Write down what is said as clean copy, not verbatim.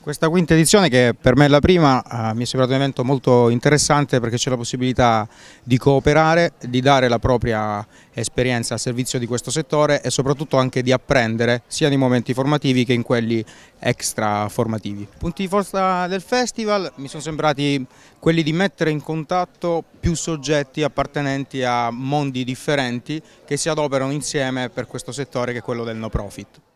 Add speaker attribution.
Speaker 1: Questa quinta edizione, che per me è la prima, mi è sembrato un evento molto interessante perché c'è la possibilità di cooperare, di dare la propria esperienza a servizio di questo settore e soprattutto anche di apprendere sia nei momenti formativi che in quelli extra formativi. I punti di forza del festival mi sono sembrati quelli di mettere in contatto più soggetti appartenenti a mondi differenti che si adoperano insieme per questo settore che è quello del no profit.